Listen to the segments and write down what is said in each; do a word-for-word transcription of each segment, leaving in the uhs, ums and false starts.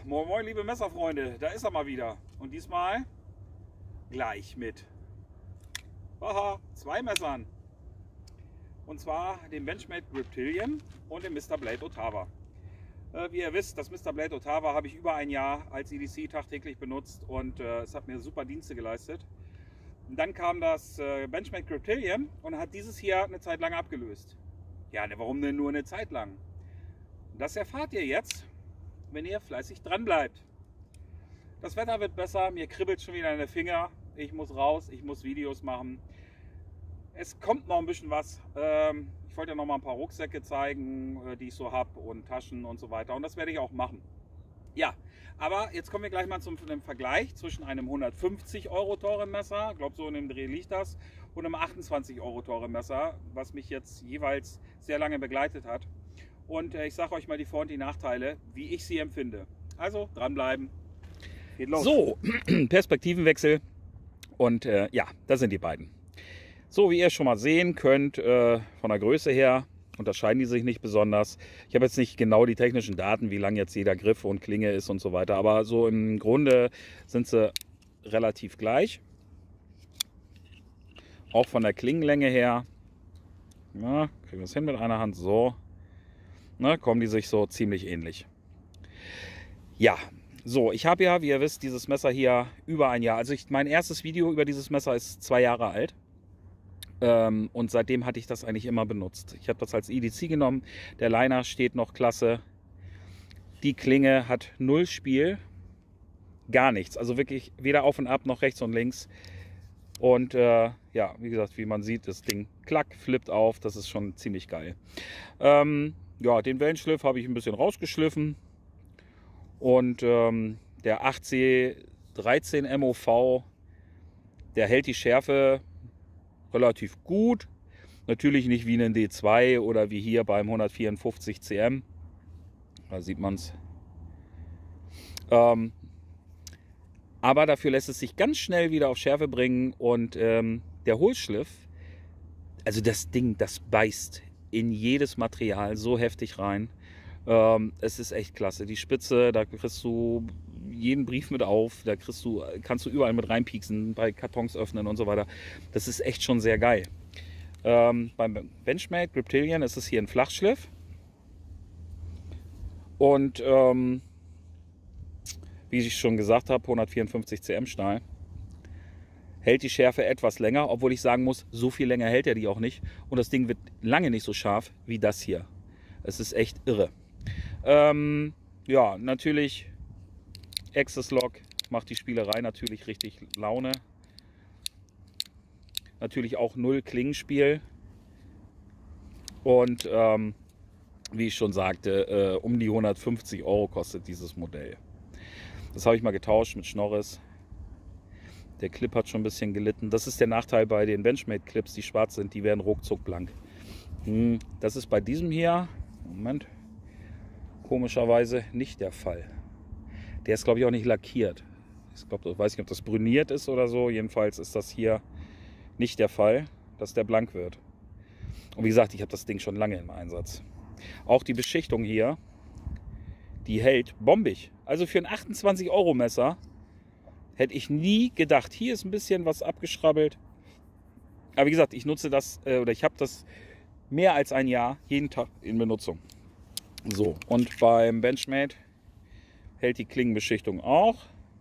moin moin liebe Messerfreunde, da ist er mal wieder. Und diesmal gleich mit haha, zwei Messern. Und zwar dem Benchmade Griptilian und dem Mister Blade Ottawa. Äh, wie ihr wisst, das Mister Blade Ottawa habe ich über ein Jahr als E D C tagtäglich benutzt und äh, es hat mir super Dienste geleistet. Und dann kam das äh, Benchmade Griptilian und hat dieses hier eine Zeit lang abgelöst. Ja, ne, warum denn nur eine Zeit lang? Das erfahrt ihr jetzt, wenn ihr fleißig dran bleibt. Das Wetter wird besser, mir kribbelt schon wieder in den Finger. Ich muss raus, ich muss Videos machen. Es kommt noch ein bisschen was. Ähm, ich wollte ja noch mal ein paar Rucksäcke zeigen, äh, die ich so habe und Taschen und so weiter. Und das werde ich auch machen. Ja, aber jetzt kommen wir gleich mal zum dem Vergleich zwischen einem hundertfünfzig Euro teuren Messer, ich glaube so in dem Dreh liegt das, und einem achtundzwanzig Euro teuren Messer, was mich jetzt jeweils sehr lange begleitet hat. Und äh, ich sage euch mal die Vor- und die Nachteile, wie ich sie empfinde. Also dranbleiben. Geht los. So, Perspektivenwechsel. Und äh, ja, da sind die beiden. So, wie ihr schon mal sehen könnt, äh, von der Größe her unterscheiden die sich nicht besonders. Ich habe jetzt nicht genau die technischen Daten, wie lang jetzt jeder Griff und Klinge ist und so weiter. Aber so im Grunde sind sie relativ gleich. Auch von der Klingenlänge her. Ja, kriegen wir es hin mit einer Hand so. Ne, kommen die sich so ziemlich ähnlich. Ja, so, ich habe ja, wie ihr wisst, dieses Messer hier über ein Jahr. Also ich, mein erstes Video über dieses Messer ist zwei Jahre alt. Ähm, und seitdem hatte ich das eigentlich immer benutzt. Ich habe das als E D C genommen. Der Liner steht noch klasse. Die Klinge hat null Spiel. Gar nichts. Also wirklich weder auf und ab noch rechts und links. Und äh, ja, wie gesagt, wie man sieht, das Ding klack, flippt auf. Das ist schon ziemlich geil. Ähm, Ja, den Wellenschliff habe ich ein bisschen rausgeschliffen und ähm, der acht C dreizehn M O V, der hält die Schärfe relativ gut. Natürlich nicht wie ein D zwei oder wie hier beim hundertvierundfünfzig C M. Da sieht man es. Ähm, aber dafür lässt es sich ganz schnell wieder auf Schärfe bringen und ähm, der Hohlschliff, also das Ding, das beißt in jedes Material so heftig rein. Ähm, es ist echt klasse. Die Spitze, da kriegst du jeden Brief mit auf, da kriegst du, kannst du überall mit reinpieksen, bei Kartons öffnen und so weiter. Das ist echt schon sehr geil. Ähm, beim Benchmade Griptilian ist es hier ein Flachschliff. Und ähm, wie ich schon gesagt habe, hundertvierundfünfzig C M Stahl. Hält die Schärfe etwas länger, obwohl ich sagen muss, so viel länger hält er die auch nicht. Und das Ding wird lange nicht so scharf wie das hier. Es ist echt irre. Ähm, ja, natürlich, Access Lock macht die Spielerei natürlich richtig Laune. Natürlich auch null Klingenspiel. Und ähm, wie ich schon sagte, äh, um die hundertfünfzig Euro kostet dieses Modell. Das habe ich mal getauscht mit Schnorris. Der Clip hat schon ein bisschen gelitten. Das ist der Nachteil bei den Benchmade Clips, die schwarz sind. Die werden ruckzuck blank. Hm, das ist bei diesem hier, Moment, komischerweise nicht der Fall. Der ist, glaube ich, auch nicht lackiert. Ich glaube, ich weiß nicht, ob das brüniert ist oder so. Jedenfalls ist das hier nicht der Fall, dass der blank wird. Und wie gesagt, ich habe das Ding schon lange im Einsatz. Auch die Beschichtung hier, die hält bombig. Also für ein achtundzwanzig Euro Messer hätte ich nie gedacht. Hier ist ein bisschen was abgeschrabbelt. Aber wie gesagt, ich nutze das, äh, oder ich habe das mehr als ein Jahr jeden Tag in Benutzung. So, und beim Benchmade hält die Klingenbeschichtung auch.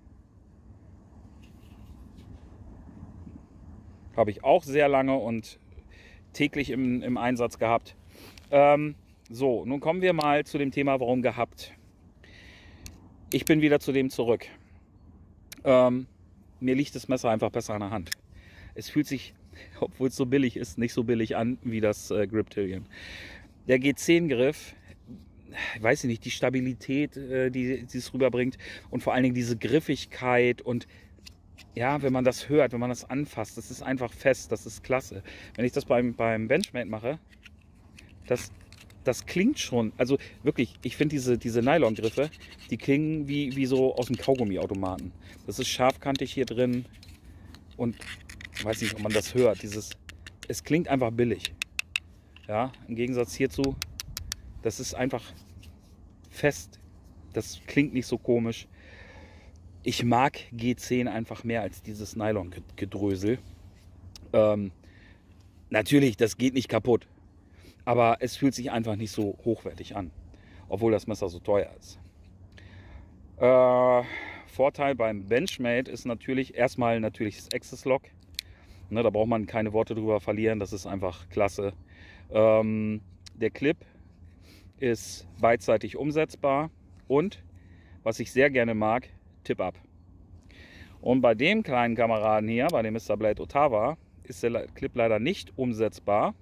Habe ich auch sehr lange und täglich im, im Einsatz gehabt. Ähm, so, nun kommen wir mal zu dem Thema, warum gehabt. Ich bin wieder zu dem zurück. Ähm, mir liegt das Messer einfach besser an der Hand. Es fühlt sich, obwohl es so billig ist, nicht so billig an wie das äh, Griptilian. Der G zehn Griff, ich weiß nicht, die Stabilität, äh, die, die es rüberbringt und vor allen Dingen diese Griffigkeit und ja, wenn man das hört, wenn man das anfasst, das ist einfach fest, das ist klasse. Wenn ich das beim, beim Benchmade mache, das Das klingt schon, also wirklich, ich finde diese, diese Nylon-Griffe, die klingen wie, wie so aus dem Kaugummiautomaten. Das ist scharfkantig hier drin und ich weiß nicht, ob man das hört. Dieses, es klingt einfach billig. Ja, im Gegensatz hierzu, das ist einfach fest. Das klingt nicht so komisch. Ich mag G zehn einfach mehr als dieses Nylon-Gedrösel. Ähm, natürlich, das geht nicht kaputt. Aber es fühlt sich einfach nicht so hochwertig an. Obwohl das Messer so teuer ist. Äh, Vorteil beim Benchmade ist natürlich erstmal natürlich das Access Lock. Ne, da braucht man keine Worte drüber verlieren. Das ist einfach klasse. Ähm, der Clip ist beidseitig umsetzbar. Und, was ich sehr gerne mag, Tip-Up. Und bei dem kleinen Kameraden hier, bei dem Mister Blade Ottawa, ist der Clip leider nicht umsetzbar.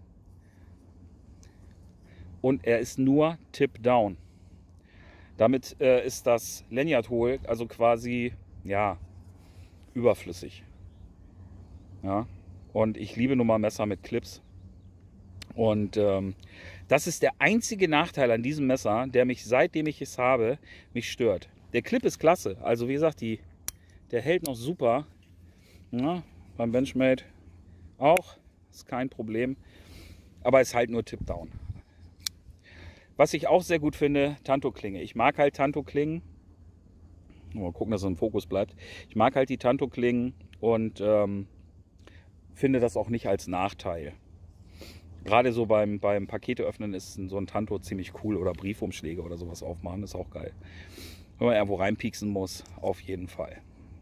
Und er ist nur Tip-Down. Damit äh, ist das Lanyard-Hole also quasi, ja, überflüssig. Ja, und ich liebe nun mal Messer mit Clips. Und ähm, das ist der einzige Nachteil an diesem Messer, der mich, seitdem ich es habe, mich stört. Der Clip ist klasse. Also wie gesagt, die, der hält noch super. Ja, beim Benchmade auch. Ist kein Problem. Aber ist halt nur Tip-Down. Was ich auch sehr gut finde, Tanto-Klinge. Ich mag halt Tanto-Klingen. Mal gucken, dass es im Fokus bleibt. Ich mag halt die Tanto-Klingen und ähm, finde das auch nicht als Nachteil. Gerade so beim, beim Pakete öffnen ist so ein Tanto ziemlich cool. Oder Briefumschläge oder sowas aufmachen, ist auch geil. Wenn man irgendwo reinpieksen muss, auf jeden Fall.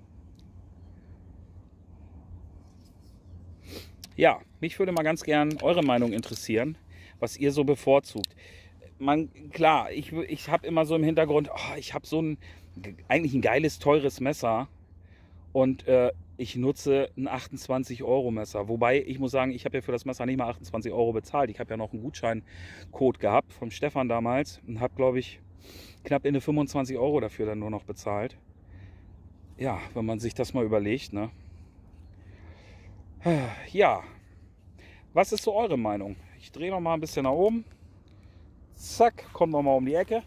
Ja, mich würde mal ganz gern eure Meinung interessieren, was ihr so bevorzugt. Man, klar, ich, ich habe immer so im Hintergrund, oh, ich habe so ein, eigentlich ein geiles, teures Messer und äh, ich nutze ein achtundzwanzig Euro Messer. Wobei, ich muss sagen, ich habe ja für das Messer nicht mal achtundzwanzig Euro bezahlt. Ich habe ja noch einen Gutscheincode gehabt vom Stefan damals und habe, glaube ich, knapp in die fünfundzwanzig Euro dafür dann nur noch bezahlt. Ja, wenn man sich das mal überlegt, ne? Ja, was ist so eure Meinung? Ich drehe noch mal ein bisschen nach oben. Zack, kommt noch mal um die Ecke.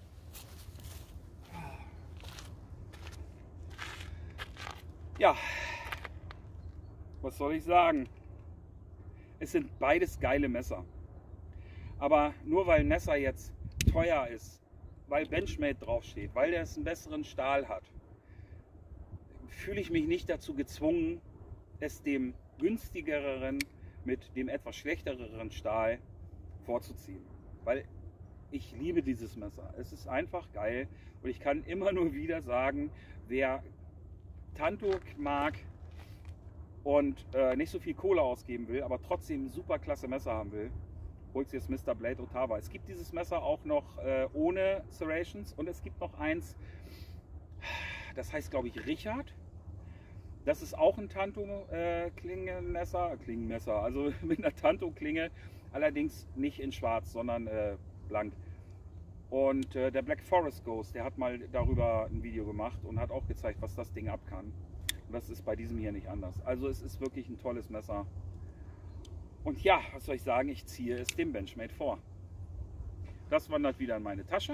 Ja, was soll ich sagen? Es sind beides geile Messer. Aber nur weil ein Messer jetzt teuer ist, weil Benchmade draufsteht, weil der einen besseren Stahl hat, fühle ich mich nicht dazu gezwungen, es dem günstigeren mit dem etwas schlechteren Stahl vorzuziehen. Weil ich liebe dieses Messer. Es ist einfach geil und ich kann immer nur wieder sagen, wer Tanto mag und äh, nicht so viel Kohle ausgeben will, aber trotzdem ein super klasse Messer haben will, holt sich das Mister Blade Ottawa. Es gibt dieses Messer auch noch äh, ohne Serrations und es gibt noch eins, das heißt glaube ich Richard. Das ist auch ein Tanto-Klingenmesser, äh, Klingenmesser, also mit einer Tanto-Klinge, allerdings nicht in schwarz, sondern äh, blank. Und äh, der Black Forest Ghost, der hat mal darüber ein Video gemacht und hat auch gezeigt, was das Ding ab kann. Und das ist bei diesem hier nicht anders. Also es ist wirklich ein tolles Messer. Und ja, was soll ich sagen, ich ziehe es dem Benchmade vor. Das wandert wieder in meine Tasche.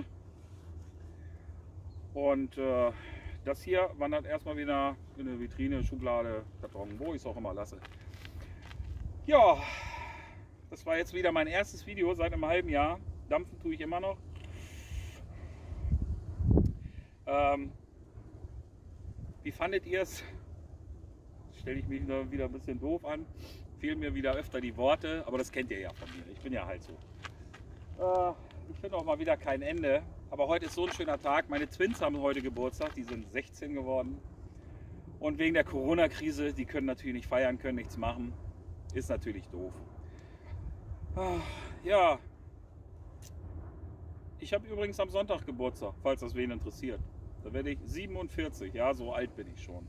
Und äh, das hier wandert erstmal wieder in eine Vitrine, Schublade, Karton, wo ich es auch immer lasse. Ja, das war jetzt wieder mein erstes Video seit einem halben Jahr. Dampfen tue ich immer noch. Ähm, wie fandet ihr es? Stelle ich mich wieder ein bisschen doof an. Fehlen mir wieder öfter die Worte, aber das kennt ihr ja von mir. Ich bin ja halt so. Äh, ich finde auch mal wieder kein Ende. Aber heute ist so ein schöner Tag. Meine Twins haben heute Geburtstag. Die sind sechzehn geworden. Und wegen der Corona-Krise, die können natürlich nicht feiern, können nichts machen. Ist natürlich doof. Ah, ja. Ich habe übrigens am Sonntag Geburtstag, falls das wen interessiert. Da werde ich siebenundvierzig. Ja, so alt bin ich schon.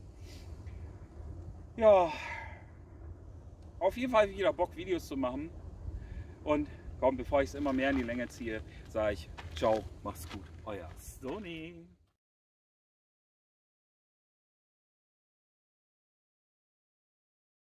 Ja. Auf jeden Fall wieder Bock, Videos zu machen. Und komm, bevor ich es immer mehr in die Länge ziehe, sage ich ciao, macht's gut, euer Stony.